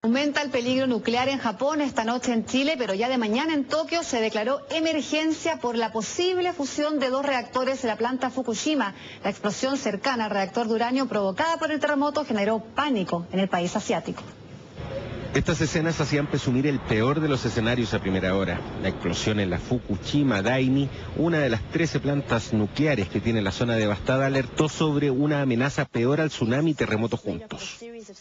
Aumenta el peligro nuclear en Japón esta noche en Chile, pero ya de mañana en Tokio se declaró emergencia por la posible fusión de 2 reactores en la planta Fukushima. La explosión cercana al reactor de uranio provocada por el terremoto generó pánico en el país asiático. Estas escenas hacían presumir el peor de los escenarios a primera hora. La explosión en la Fukushima Daini, una de las 13 plantas nucleares que tiene la zona devastada, alertó sobre una amenaza peor al tsunami y terremoto juntos.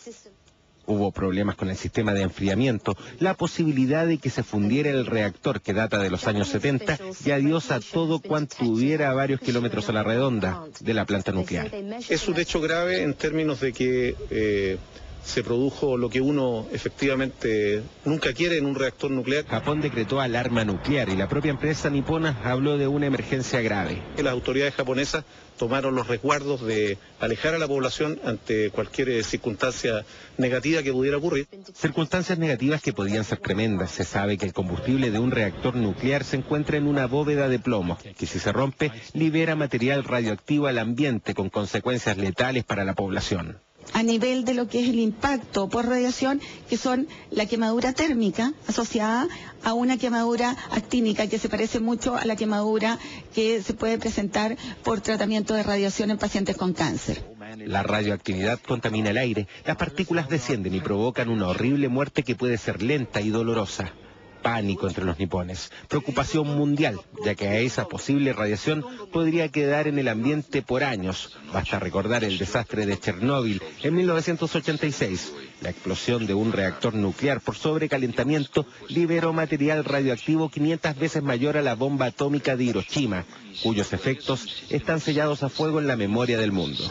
Hubo problemas con el sistema de enfriamiento, la posibilidad de que se fundiera el reactor que data de los años 70 y adiós a todo cuanto hubiera a varios kilómetros a la redonda de la planta nuclear. Es un hecho grave en términos de que se produjo lo que uno efectivamente nunca quiere en un reactor nuclear. Japón decretó alarma nuclear y la propia empresa nipona habló de una emergencia grave. Las autoridades japonesas tomaron los resguardos de alejar a la población ante cualquier circunstancia negativa que pudiera ocurrir. Circunstancias negativas que podían ser tremendas. Se sabe que el combustible de un reactor nuclear se encuentra en una bóveda de plomo, que si se rompe libera material radioactivo al ambiente con consecuencias letales para la población. A nivel de lo que es el impacto por radiación, que son la quemadura térmica asociada a una quemadura actínica que se parece mucho a la quemadura que se puede presentar por tratamiento de radiación en pacientes con cáncer. La radioactividad contamina el aire, las partículas descienden y provocan una horrible muerte que puede ser lenta y dolorosa. Pánico entre los nipones, preocupación mundial, ya que a esa posible radiación podría quedar en el ambiente por años. Basta recordar el desastre de Chernóbil en 1986. La explosión de un reactor nuclear por sobrecalentamiento liberó material radioactivo 500 veces mayor a la bomba atómica de Hiroshima, cuyos efectos están sellados a fuego en la memoria del mundo.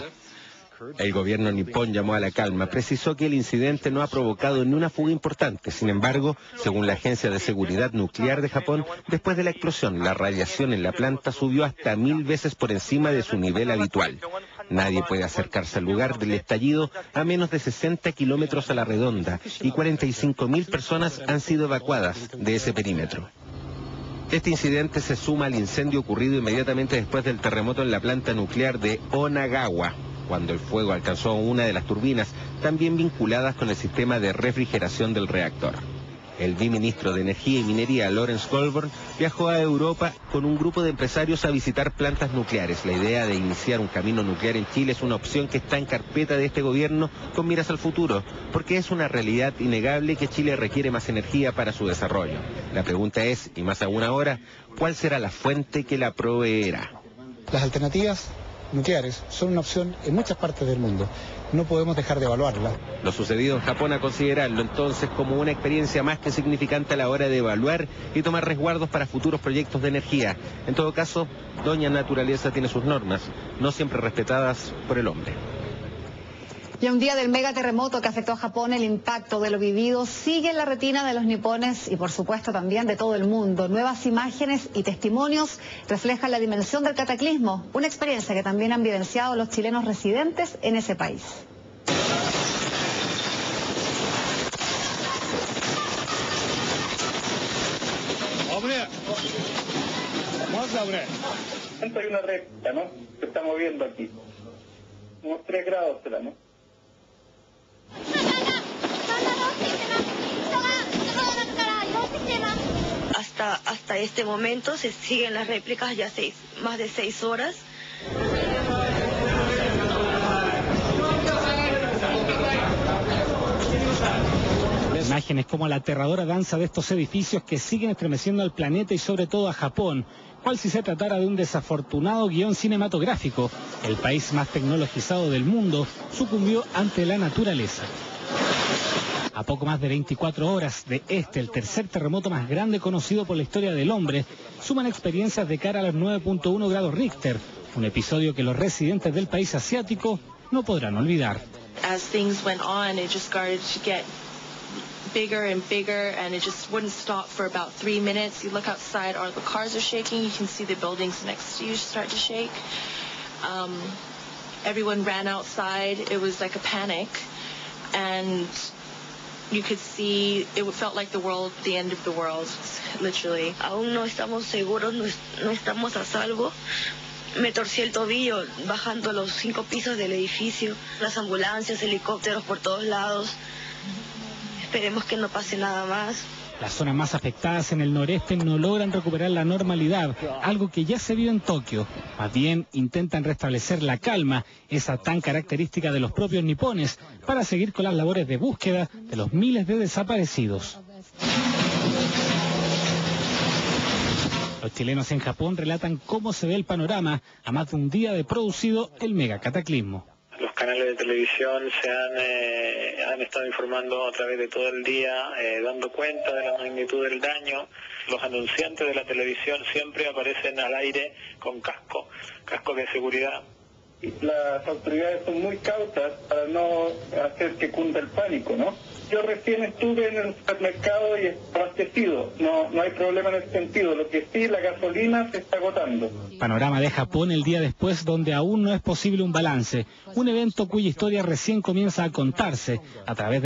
El gobierno nipón llamó a la calma, precisó que el incidente no ha provocado ni una fuga importante. Sin embargo, según la Agencia de Seguridad Nuclear de Japón, después de la explosión, la radiación en la planta subió hasta 1000 veces por encima de su nivel habitual. Nadie puede acercarse al lugar del estallido a menos de 60 kilómetros a la redonda y 45.000 personas han sido evacuadas de ese perímetro. Este incidente se suma al incendio ocurrido inmediatamente después del terremoto en la planta nuclear de Onagawa, cuando el fuego alcanzó una de las turbinas, también vinculadas con el sistema de refrigeración del reactor. El viceministro de Energía y Minería, Lawrence Goldburn, viajó a Europa con un grupo de empresarios a visitar plantas nucleares. La idea de iniciar un camino nuclear en Chile es una opción que está en carpeta de este gobierno con miras al futuro, porque es una realidad innegable que Chile requiere más energía para su desarrollo. La pregunta es, y más aún ahora, ¿cuál será la fuente que la proveerá? Las alternativas nucleares son una opción en muchas partes del mundo. No podemos dejar de evaluarla. Lo sucedido en Japón a considerarlo entonces como una experiencia más que significante a la hora de evaluar y tomar resguardos para futuros proyectos de energía. En todo caso, doña Naturaleza tiene sus normas, no siempre respetadas por el hombre. Y a un día del megaterremoto que afectó a Japón, el impacto de lo vivido sigue en la retina de los nipones y por supuesto también de todo el mundo. Nuevas imágenes y testimonios reflejan la dimensión del cataclismo, una experiencia que también han vivenciado los chilenos residentes en ese país. Hay una recta, ¿no? Se está moviendo aquí. Unos 3 grados será, ¿no? Hasta este momento se siguen las réplicas ya más de 6 horas. Imágenes como la aterradora danza de estos edificios que siguen estremeciendo al planeta y sobre todo a Japón, cual si se tratara de un desafortunado guión cinematográfico. El país más tecnologizado del mundo sucumbió ante la naturaleza. A poco más de 24 horas de el tercer terremoto más grande conocido por la historia del hombre, suman experiencias de cara a los 9.1 grados Richter, un episodio que los residentes del país asiático no podrán olvidar. As things went on, it just started to get bigger and bigger, and it just wouldn't stop for about 3 minutes. You look outside, all the cars are shaking. You can see the buildings next to you start to shake. Everyone ran outside. It was like a panic, and you could see, it felt like the end of the world, literally. Aún no estamos seguros, no estamos a salvo. Me torcí el tobillo bajando los 5 pisos del edificio. Las ambulancias, helicópteros por todos lados. esperemos que no pase nada más. Las zonas más afectadas en el noreste no logran recuperar la normalidad, algo que ya se vio en Tokio. Más bien intentan restablecer la calma, esa tan característica de los propios nipones, para seguir con las labores de búsqueda de los miles de desaparecidos. Los chilenos en Japón relatan cómo se ve el panorama a más de un día de producido el megacataclismo. Los canales de televisión se han estado informando a través de todo el día, dando cuenta de la magnitud del daño. Los anunciantes de la televisión siempre aparecen al aire con casco de seguridad. Las autoridades son muy cautas para no hacer que cunda el pánico, ¿no? Yo recién estuve en el supermercado y abastecido, no hay problema en ese sentido, lo que sí, la gasolina se está agotando. Panorama de Japón el día después, donde aún no es posible un balance, un evento cuya historia recién comienza a contarse a través de